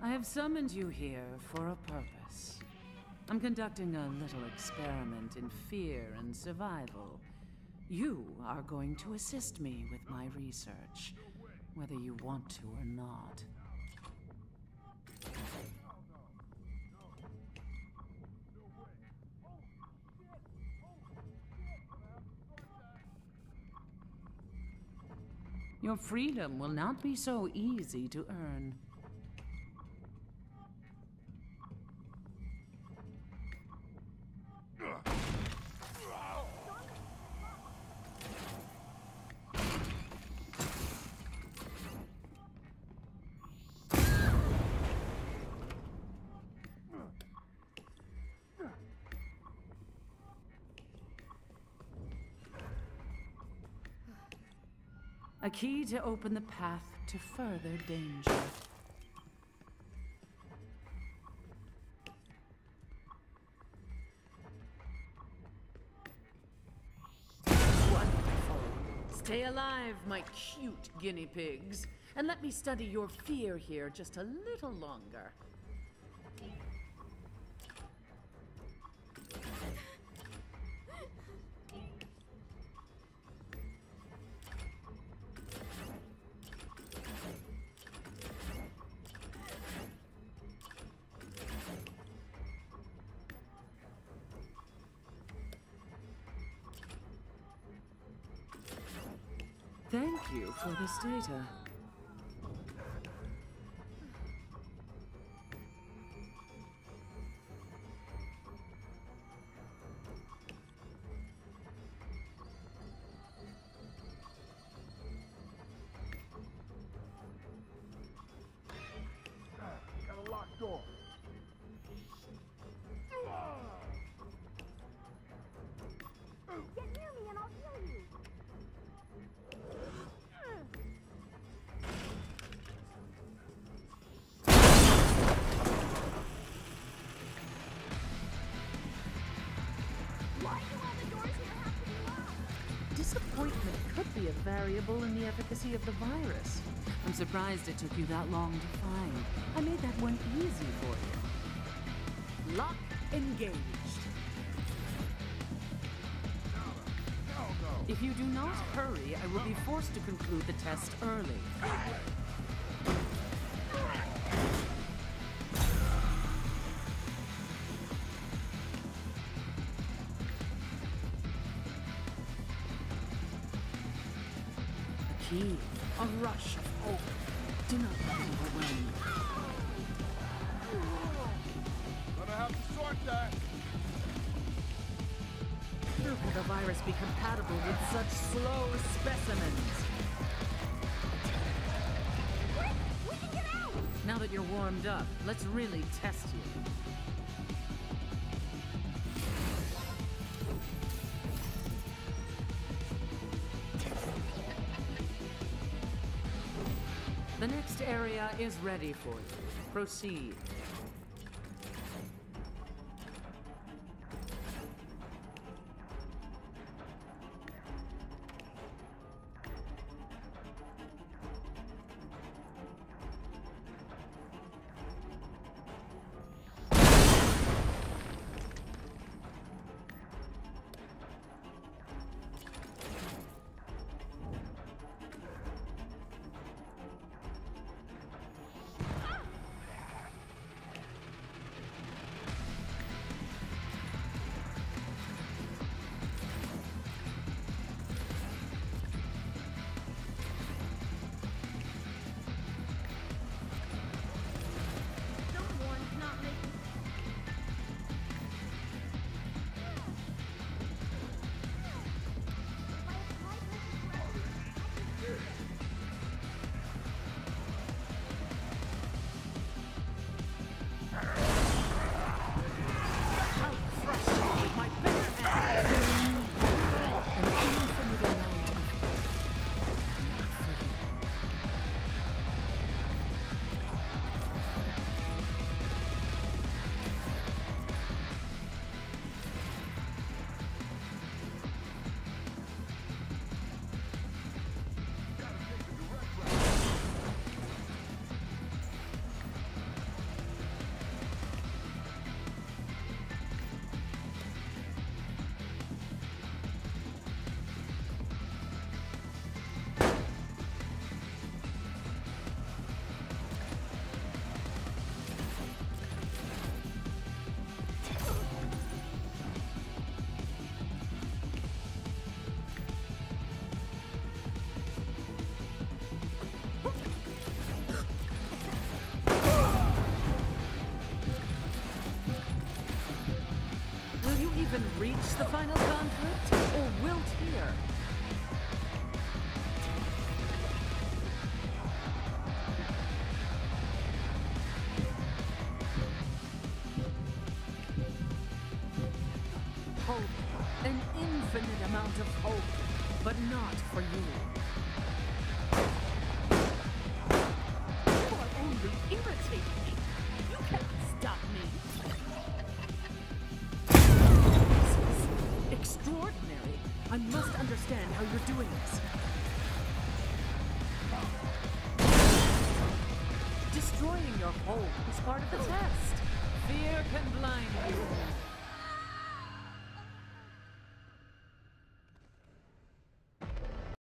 I have summoned you here for a purpose. I'm conducting a little experiment in fear and survival. You are going to assist me with my research, whether you want to or not. Your freedom will not be so easy to earn. A key to open the path to further danger. Wonderful. Stay alive, my cute guinea pigs, and let me study your fear here just a little longer. Thank you for this data. Got a locked door. Get near me and I'll heal you. Why do all the doors here have to be locked? Disappointment could be a variable in the efficacy of the virus. I'm surprised it took you that long to find. I made that one easy for you. Lock engaged. If you do not hurry, I will be forced to conclude the test early. A key, a rush of hope. Do not let it overwhelm you. Gonna have to sort that. How could the virus be compatible with such slow specimens? Quick! We can get out! Now that you're warmed up, let's really test you. The next area is ready for you. Proceed. reach the final conflict, or wilt here? Hope, an infinite amount of hope, but not for you. You are only irritating me. You cannot stop me. This is extraordinary. I must understand how you're doing this. Destroying your hope is part of the test. Fear can blind you.